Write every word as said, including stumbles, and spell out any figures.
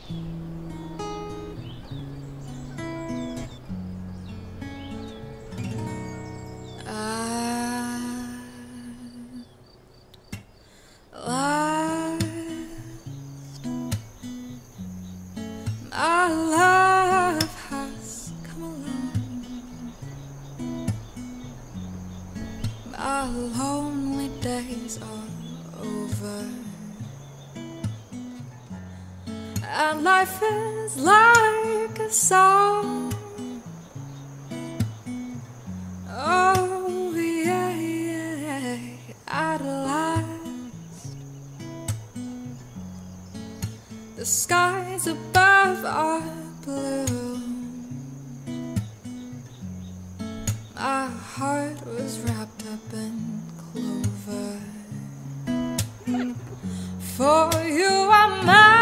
Our love has come along. Our lonely days are over, and life is like a song. Oh yeah, yeah, at last the skies above are blue. My heart was wrapped up in clover. For you are mine.